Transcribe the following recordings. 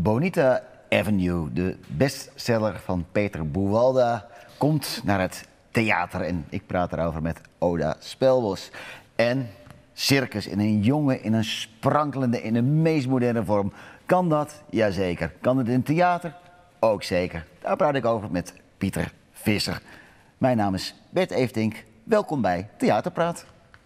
Bonita Avenue, de bestseller van Peter Buwalda, komt naar het theater. En ik praat erover met Oda Spelbos. En circus in een jonge, in een sprankelende, in de meest moderne vorm. Kan dat? Jazeker. Kan het in theater? Ook zeker. Daar praat ik over met Pieter Visser. Mijn naam is Bert Eeftink. Welkom bij Theaterpraat.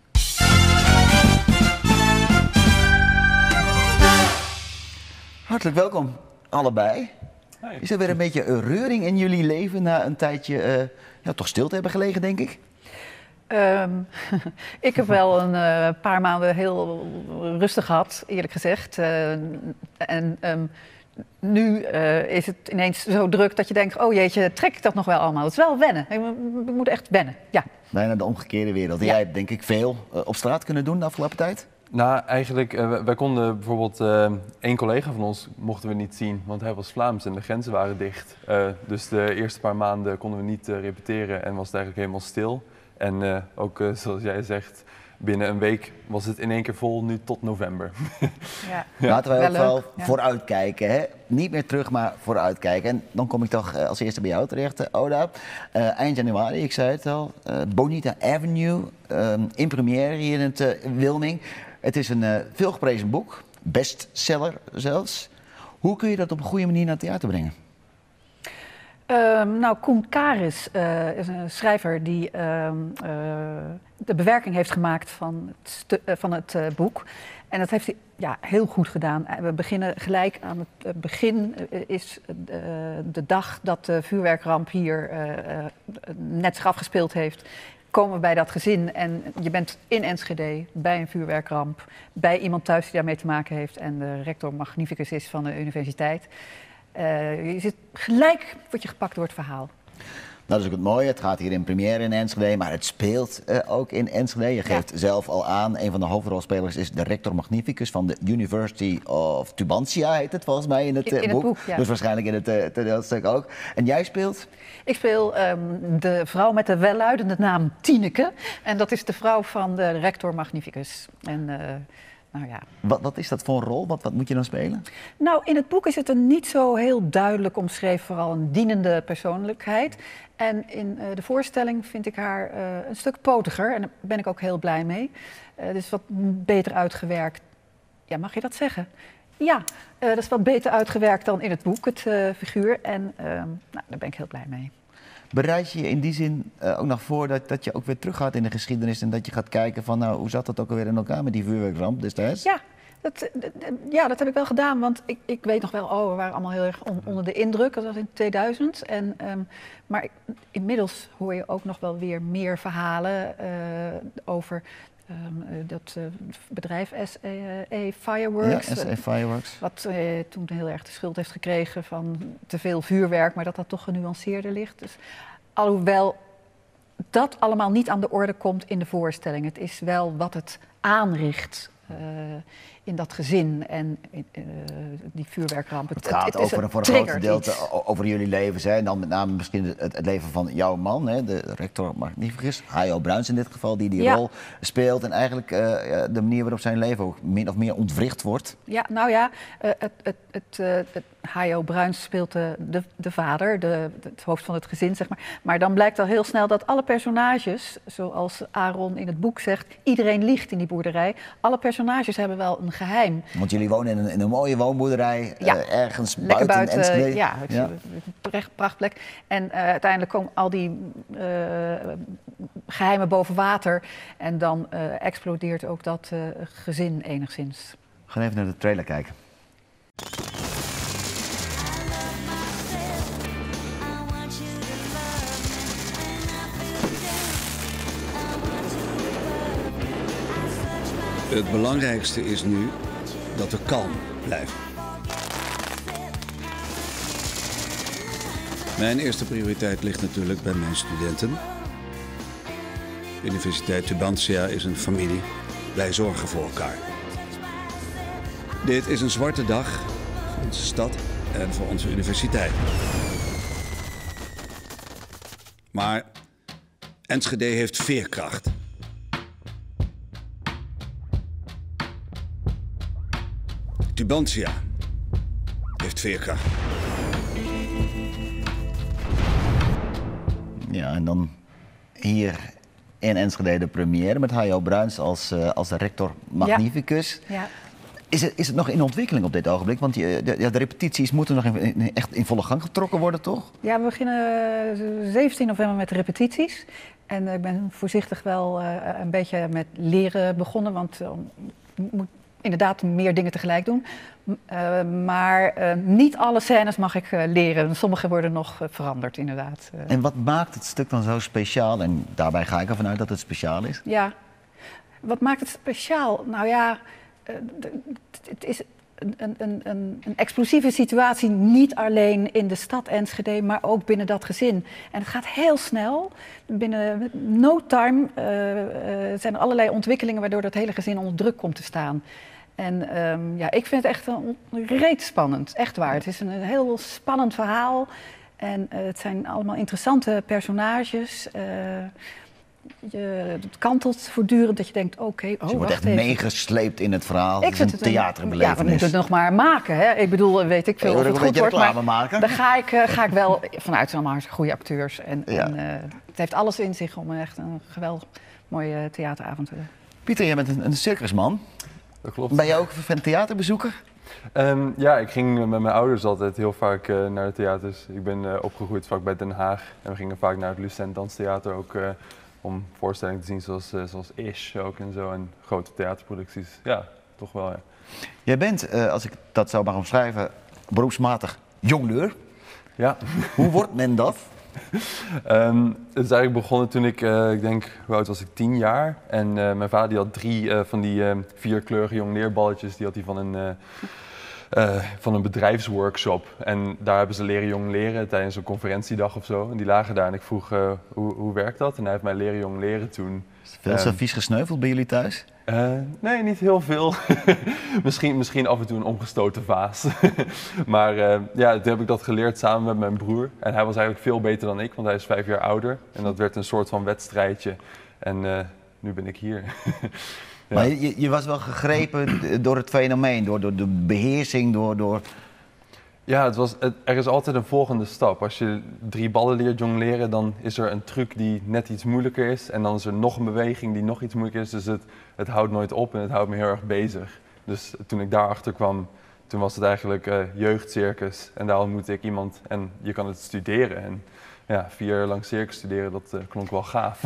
Hartelijk welkom, allebei. Hey. Is er weer een beetje een reuring in jullie leven na een tijdje toch stil te hebben gelegen, denk ik? Ik heb wel een paar maanden heel rustig gehad, eerlijk gezegd. Nu is het ineens zo druk dat je denkt, oh jeetje, trek ik dat nog wel allemaal? Het is wel wennen. We moeten echt wennen, ja. Bijna de omgekeerde wereld. Ja. Jij hebt denk ik veel op straat kunnen doen de afgelopen tijd? Nou, eigenlijk, wij konden bijvoorbeeld één collega van ons mochten we niet zien, want hij was Vlaams en de grenzen waren dicht. Dus de eerste paar maanden konden we niet repeteren en was het eigenlijk helemaal stil. En ook zoals jij zegt, binnen een week was het in één keer vol, nu tot november. Ja. Laten wij ook wel Ja. vooruitkijken. Hè? Niet meer terug, maar vooruitkijken. En dan kom ik toch als eerste bij jou terecht, Oda. Eind januari, ik zei het al, Bonita Avenue, in première hier in het Wilming. Het is een veelgeprezen boek, bestseller zelfs. Hoe kun je dat op een goede manier naar het theater brengen? Koen Karis is een schrijver die de bewerking heeft gemaakt van het boek. En dat heeft hij heel goed gedaan. We beginnen gelijk aan het begin, is de dag dat de vuurwerkramp hier net zich afgespeeld heeft. Komen we bij dat gezin en je bent in Enschede bij een vuurwerkramp, bij iemand thuis die daarmee te maken heeft en de rector magnificus is van de universiteit. Je zit gelijk, word je gepakt door het verhaal. Dat is ook het mooie. Het gaat hier in première in Enschede, maar het speelt ook in Enschede. Je geeft zelf al aan, een van de hoofdrolspelers is de rector magnificus van de University of Tubantia, heet het volgens mij in het boek. Het boek, ja. Dus waarschijnlijk in het toneelstuk ook. En jij speelt? Ik speel de vrouw met de welluidende naam Tineke. En dat is de vrouw van de rector magnificus. En, Wat is dat voor een rol? Wat moet je dan spelen? Nou, in het boek is het een niet zo heel duidelijk omschreven, vooral een dienende persoonlijkheid. En in de voorstelling vind ik haar een stuk potiger en daar ben ik ook heel blij mee. Het is wat beter uitgewerkt. Ja, mag je dat zeggen? Ja, dat is wat beter uitgewerkt dan in het boek, het figuur. En daar ben ik heel blij mee. Bereid je je in die zin ook nog voor dat je ook weer teruggaat in de geschiedenis en dat je gaat kijken van nou, hoe zat dat ook alweer in elkaar met die vuurwerkramp destijds? Ja, dat heb ik wel gedaan, want ik weet nog wel, we waren allemaal heel erg onder de indruk. Dat was in 2000. Maar inmiddels hoor je ook nog wel weer meer verhalen over dat bedrijf SE Fireworks. Ja, SE Fireworks. Wat toen heel erg de schuld heeft gekregen van te veel vuurwerk, maar dat toch genuanceerder ligt. Dus alhoewel dat allemaal niet aan de orde komt in de voorstelling. Het is wel wat het aanricht in dat gezin en die vuurwerkramp. Het gaat voor een groot gedeelte over jullie levens. Hè? En dan met name misschien het leven van jouw man, hè? De rector magnificus, H.O. Bruins in dit geval, die rol speelt. En eigenlijk de manier waarop zijn leven ook min of meer ontwricht wordt. Ja, nou ja, H.O. Bruins speelt de vader, het hoofd van het gezin, zeg maar. Maar dan blijkt al heel snel dat alle personages, zoals Aaron in het boek zegt, iedereen liegt in die boerderij. Alle personages hebben wel een geheim. Want jullie wonen in een mooie woonboerderij, ergens lekker buiten Enschede. Ja, een prachtplek. En uiteindelijk komen al die geheimen boven water. En dan explodeert ook dat gezin enigszins. We gaan even naar de trailer kijken. Het belangrijkste is nu dat we kalm blijven. Mijn eerste prioriteit ligt natuurlijk bij mijn studenten. De Universiteit Tubantia is een familie. Wij zorgen voor elkaar. Dit is een zwarte dag voor onze stad en voor onze universiteit. Maar Enschede heeft veerkracht. Tubantia heeft veerkracht. Ja, en dan hier in Enschede de première met Hajo Bruins als de rector magnificus. Ja. Is het nog in ontwikkeling op dit ogenblik? Want de repetities moeten nog echt in volle gang getrokken worden, toch? Ja, we beginnen 17 november met de repetities. En ik ben voorzichtig wel een beetje met leren begonnen, want je moet inderdaad meer dingen tegelijk doen. Maar niet alle scènes mag ik leren. Sommige worden nog veranderd, inderdaad. En wat maakt het stuk dan zo speciaal? En daarbij ga ik ervan uit dat het speciaal is. Ja, wat maakt het speciaal? Nou ja, het is een explosieve situatie, niet alleen in de stad Enschede, maar ook binnen dat gezin. En het gaat heel snel. Binnen no time zijn er allerlei ontwikkelingen waardoor dat hele gezin onder druk komt te staan. En ja, ik vind het echt reet spannend, echt waar. Het is een heel spannend verhaal en het zijn allemaal interessante personages. Het kantelt voortdurend dat je denkt, oké, je wordt echt meegesleept in het verhaal. Ik vind het een theaterbelevenis. Ja, we moeten het nog maar maken. Hè? Ik bedoel, weet ik veel of het goed wordt, maar maken. daar ga ik wel vanuit. Allemaal hartstikke goede acteurs. En het heeft alles in zich om echt een geweldig mooie theateravond te doen. Pieter, jij bent een circusman. Dat klopt. Ben jij ook een theaterbezoeker? Ja, ik ging met mijn ouders altijd heel vaak naar de theaters. Ik ben opgegroeid vlakbij Den Haag. En we gingen vaak naar het Lucent Danstheater ook om voorstellingen te zien zoals Ish ook en zo. En grote theaterproducties. Ja, toch wel, ja. Jij bent, als ik dat zou maar omschrijven, beroepsmatig jongleur. Ja. Hoe wordt men dat? Het is eigenlijk begonnen toen ik denk, hoe oud was ik? 10 jaar. En mijn vader die had 3 van die 4-kleurige jongleerballetjes. Die had hij van een bedrijfsworkshop. En daar hebben ze leren jong leren tijdens een conferentiedag of zo. En die lagen daar en ik vroeg, hoe werkt dat? En hij heeft mij leren jong leren toen. Veel zo vies gesneuveld bij jullie thuis? Nee, niet heel veel. misschien af en toe een omgestoten vaas. Maar ja, toen heb ik dat geleerd samen met mijn broer. En hij was eigenlijk veel beter dan ik, want hij is 5 jaar ouder. En dat werd een soort van wedstrijdje. En nu ben ik hier. Ja. Maar je was wel gegrepen door het fenomeen, door de beheersing, door... Ja, er is altijd een volgende stap. Als je 3 ballen leert jongleren, dan is er een truc die net iets moeilijker is. En dan is er nog een beweging die nog iets moeilijker is. Dus het houdt nooit op en het houdt me heel erg bezig. Dus toen ik daarachter kwam, toen was het eigenlijk jeugdcircus. En daar ontmoette ik iemand en je kan het studeren. En ja, 4 jaar lang circus studeren, dat klonk wel gaaf.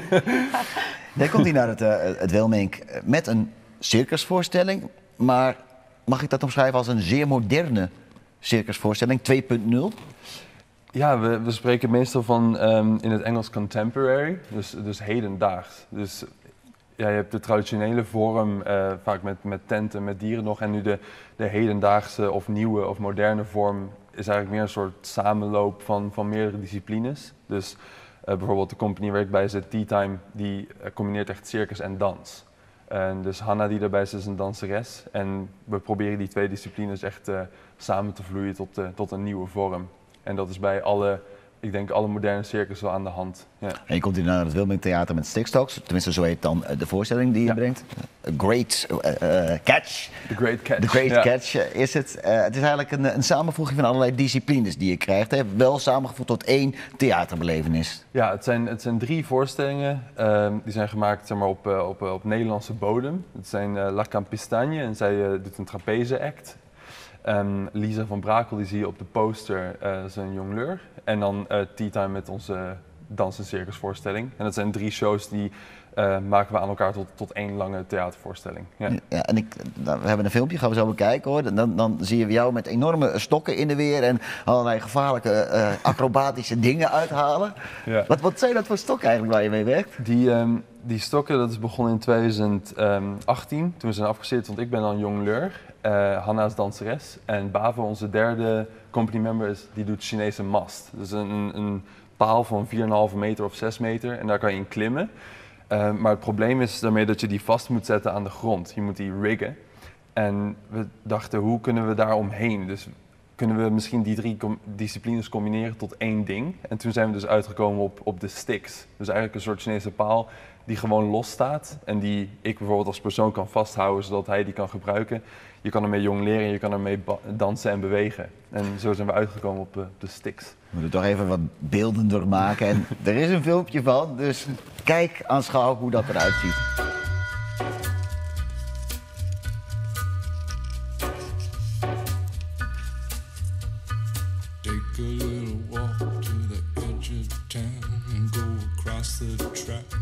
Jij komt hier naar het Wilmink met een circusvoorstelling. Maar mag ik dat omschrijven als een zeer moderne circusvoorstelling, 2.0? Ja, we spreken meestal van in het Engels contemporary, dus hedendaags. Dus ja, je hebt de traditionele vorm, vaak met tenten, met dieren nog. En nu de hedendaagse of nieuwe of moderne vorm is eigenlijk meer een soort samenloop van meerdere disciplines. Dus bijvoorbeeld de compagnie waar ik bij zit, Tea Time, die combineert echt circus en dans. En dus Hanna die daarbij is een danseres. En we proberen die 2 disciplines echt samen te vloeien tot een nieuwe vorm. En dat is bij alle moderne circus wel aan de hand. Ja. En je komt hier naar het Wilmink Theater met Stickstocks, tenminste zo heet dan de voorstelling die je brengt. Great Catch. The Great Catch. The Great Catch is het. Het is eigenlijk een samenvoeging van allerlei disciplines die je krijgt. Hè? Wel samengevoegd tot 1 theaterbelevenis. Ja, het zijn 3 voorstellingen. Die zijn gemaakt zeg maar, op Nederlandse bodem. Het zijn La Campistagna en zij doet een trapeze-act. Lisa van Brakel, die zie je op de poster, is een jongleur. En dan Tea Time met onze dans- en circusvoorstelling. En dat zijn 3 shows die maken we aan elkaar tot 1 lange theatervoorstelling. Ja. Ja, en we hebben een filmpje, gaan we zo bekijken hoor. Dan zie je jou met enorme stokken in de weer en allerlei gevaarlijke acrobatische dingen uithalen. Ja. Wat zijn dat voor stokken eigenlijk waar je mee werkt? Die stokken, dat is begonnen in 2018, toen we zijn afgestudeerd, want ik ben dan jongleur. Hanna is danseres en Bavo, onze 3e company member, die doet Chinese mast. Dus een paal van 4,5 meter of 6 meter en daar kan je in klimmen. Maar het probleem is daarmee dat je die vast moet zetten aan de grond. Je moet die riggen. En we dachten, hoe kunnen we daar omheen? Dus kunnen we misschien die 3 disciplines combineren tot 1 ding. En toen zijn we dus uitgekomen op de sticks. Dus eigenlijk een soort Chinese paal die gewoon los staat en die ik bijvoorbeeld als persoon kan vasthouden zodat hij die kan gebruiken. Je kan ermee jongleren, je kan ermee dansen en bewegen. En zo zijn we uitgekomen op de sticks. We moeten toch even wat beeldender maken. En er is een filmpje van, dus kijk, aanschouw hoe dat eruit ziet. Take a little walk to the edge of town and go across the track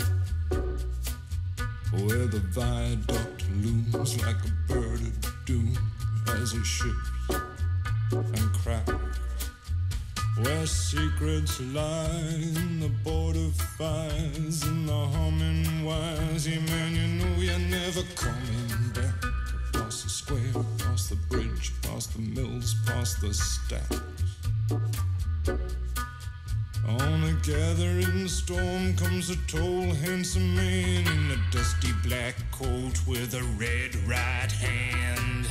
where the viaduct looms like a bird of doom as it shifts and cracks, where secrets lie in the border fires and the humming wires. Yeah, man, you know you're never coming back. Across the square, across the bridge, past the mills, past the stacks. On a gathering storm comes a tall, handsome man in a dusty black coat with a red right hand.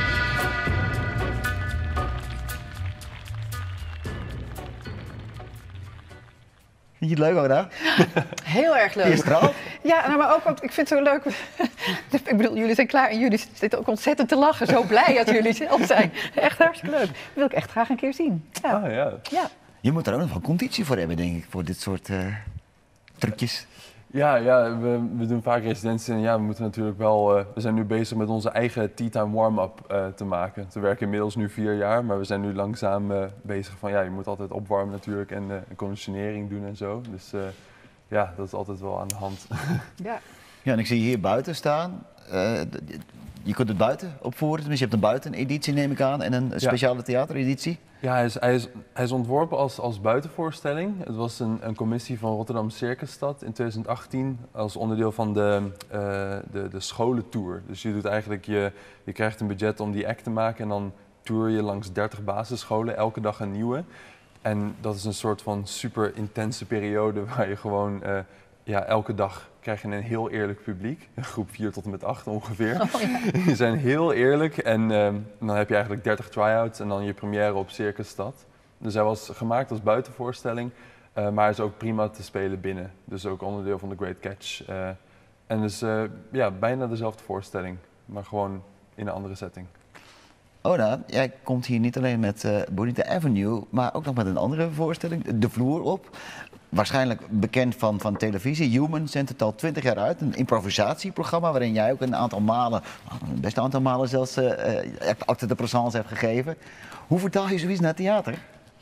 Vind je het leuk, Oda? Heel erg leuk. Je straalt? Ja, nou, maar ook, want ik vind het zo leuk. Ik bedoel, jullie zijn klaar en jullie zitten ook ontzettend te lachen. Zo blij dat jullie zelf zijn. Echt hartstikke leuk. Dat wil ik echt graag een keer zien. Ja. Ah, ja. Ja. Je moet er ook nog wel conditie voor hebben, denk ik, voor dit soort trucjes. Ja, we doen vaak residenties en ja, we moeten natuurlijk wel... we zijn nu bezig met onze eigen tea time warm-up te maken. We werken inmiddels nu 4 jaar, maar we zijn nu langzaam bezig van... Ja, je moet altijd opwarmen natuurlijk en conditionering doen en zo. Dus ja, dat is altijd wel aan de hand. Ja. Ja, en ik zie je hier buiten staan. Je kunt het buiten opvoeren, tenminste je hebt een buiteneditie neem ik aan en een speciale theatereditie. Ja, hij is ontworpen als buitenvoorstelling. Het was een commissie van Rotterdam Circusstad in 2018 als onderdeel van de scholentour. Dus je doet eigenlijk, je krijgt een budget om die act te maken en dan tour je langs 30 basisscholen, elke dag een nieuwe. En dat is een soort van super intense periode waar je gewoon elke dag krijg je een heel eerlijk publiek, groep 4 tot en met 8 ongeveer. Oh, ja. Die zijn heel eerlijk en dan heb je eigenlijk 30 try-outs en dan je première op Circusstad. Dus hij was gemaakt als buitenvoorstelling, maar hij is ook prima te spelen binnen. Dus ook onderdeel van de Great Catch. En dus bijna dezelfde voorstelling, maar gewoon in een andere setting. Oda, jij komt hier niet alleen met Bonita Avenue, maar ook nog met een andere voorstelling, De Vloer op. Waarschijnlijk bekend van televisie. Human zendt het al 20 jaar uit. Een improvisatieprogramma waarin jij ook een aantal malen, een best aantal malen zelfs, acte de présence hebt gegeven. Hoe vertaal je zoiets naar theater?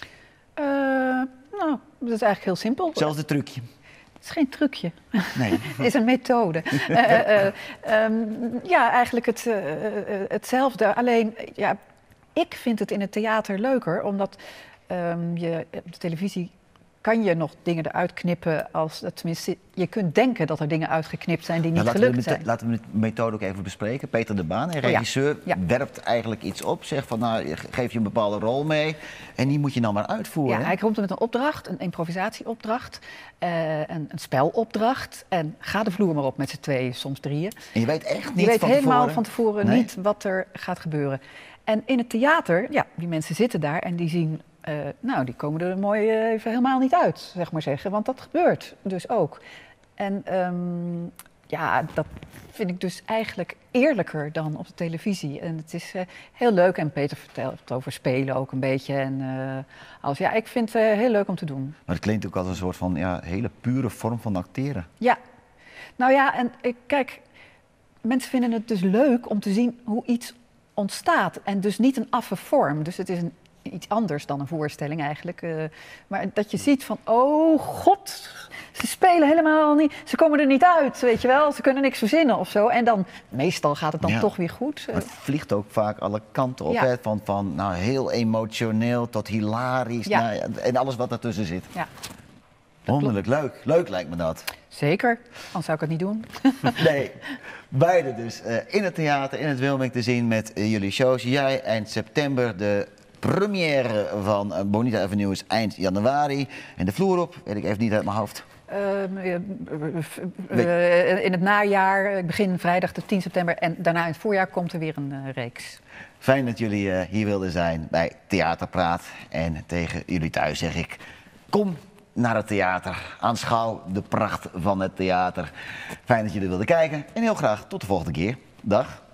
Nou, dat is eigenlijk heel simpel. Zelfs het trucje. Het is geen trucje. Nee. Het is een methode. Ja, eigenlijk hetzelfde. Alleen, ja, ik vind het in het theater leuker, omdat je op de televisie kan je nog dingen eruit knippen tenminste, je kunt denken dat er dingen uitgeknipt zijn die niet gelukt zijn. Laten we de methode ook even bespreken. Peter de Baan, een regisseur, werpt eigenlijk iets op, zegt van nou, geef je een bepaalde rol mee en die moet je dan maar uitvoeren. Ja, hij komt met een opdracht, een improvisatieopdracht, een spelopdracht en ga de vloer maar op met z'n tweeën, soms 3. En je weet echt niet je weet van helemaal tevoren, van tevoren niet wat er gaat gebeuren. En in het theater, ja, die mensen zitten daar en die zien... die komen er mooi even helemaal niet uit, zeg maar zeggen. Want dat gebeurt dus ook. En dat vind ik dus eigenlijk eerlijker dan op de televisie. En het is heel leuk. En Peter vertelt over spelen ook een beetje. En ik vind het heel leuk om te doen. Maar het klinkt ook als een soort van hele pure vorm van acteren. Ja. Nou ja, en kijk, mensen vinden het dus leuk om te zien hoe iets ontstaat. En dus niet een affe vorm. Dus het is iets anders dan een voorstelling eigenlijk. Maar dat je ziet van, oh god, ze spelen helemaal niet, ze komen er niet uit, weet je wel. Ze kunnen niks verzinnen of zo. En dan, meestal gaat het dan toch weer goed. Maar het vliegt ook vaak alle kanten op, Ja. hè? Van heel emotioneel tot hilarisch. Ja. En alles wat ertussen zit. Ja, Wonderlijk, leuk. Leuk lijkt me dat. zeker. Anders zou ik het niet doen. Nee, beide dus. In het theater, in het Wilmink te zien met jullie shows. Jij eind september, de première van Bonita Avenue is eind januari. En de vloer op, weet ik even niet uit mijn hoofd. In het najaar, begin vrijdag de 10 september en daarna in het voorjaar komt er weer een reeks. Fijn dat jullie hier wilden zijn bij Theaterpraat. En tegen jullie thuis zeg ik, kom naar het theater. Aanschouw de pracht van het theater. Fijn dat jullie wilden kijken en heel graag tot de volgende keer. Dag.